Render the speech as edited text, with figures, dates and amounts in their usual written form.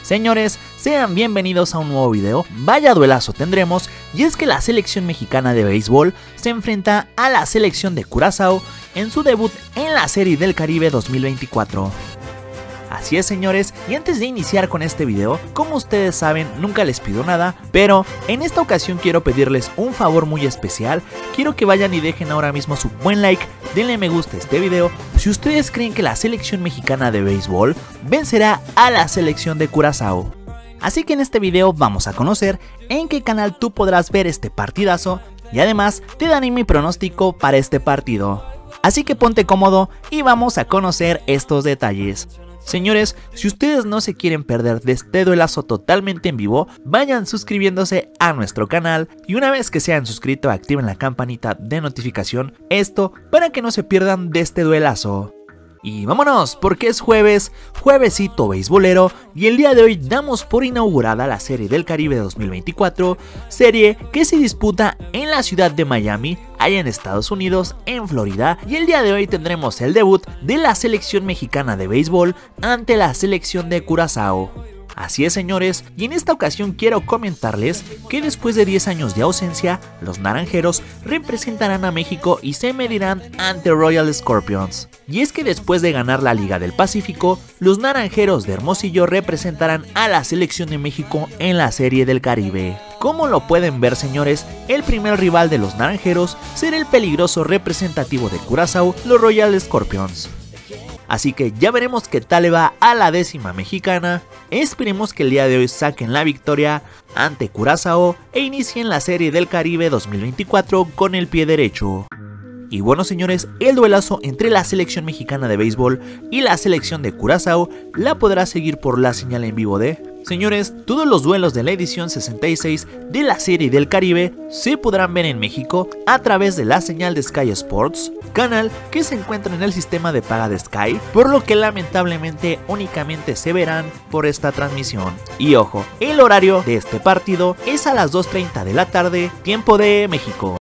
Señores, sean bienvenidos a un nuevo video. Vaya duelazo tendremos, y es que la selección mexicana de béisbol se enfrenta a la selección de Curazao en su debut en la Serie del Caribe 2024. Así es, señores, y antes de iniciar con este video, como ustedes saben, nunca les pido nada, pero en esta ocasión quiero pedirles un favor muy especial. Quiero que vayan y dejen ahora mismo su buen like, denle me gusta a este video si ustedes creen que la selección mexicana de béisbol vencerá a la selección de Curazao. Así que en este video vamos a conocer en qué canal tú podrás ver este partidazo, y además te daré mi pronóstico para este partido. Así que ponte cómodo y vamos a conocer estos detalles. Señores, si ustedes no se quieren perder de este duelazo totalmente en vivo, vayan suscribiéndose a nuestro canal y una vez que se hayan suscrito activen la campanita de notificación, esto para que no se pierdan de este duelazo. Y vámonos, porque es jueves, juevesito beisbolero, y el día de hoy damos por inaugurada la Serie del Caribe 2024, serie que se disputa en la ciudad de Miami, allá en Estados Unidos, en Florida, y el día de hoy tendremos el debut de la selección mexicana de béisbol ante la selección de Curazao. Así es, señores, y en esta ocasión quiero comentarles que después de 10 años de ausencia, los naranjeros representarán a México y se medirán ante Royal Scorpions. Y es que después de ganar la Liga del Pacífico, los naranjeros de Hermosillo representarán a la selección de México en la Serie del Caribe. Como lo pueden ver, señores, el primer rival de los naranjeros será el peligroso representativo de Curazao, los Royal Scorpions. Así que ya veremos qué tal le va a la décima mexicana. Esperemos que el día de hoy saquen la victoria ante Curazao e inicien la Serie del Caribe 2024 con el pie derecho. Y bueno, señores, el duelazo entre la selección mexicana de béisbol y la selección de Curazao la podrá seguir por la señal en vivo de... Señores, todos los duelos de la edición 66 de la Serie del Caribe se podrán ver en México a través de la señal de Sky Sports, canal que se encuentra en el sistema de paga de Sky, por lo que lamentablemente únicamente se verán por esta transmisión. Y ojo, el horario de este partido es a las 2:30 de la tarde, tiempo de México.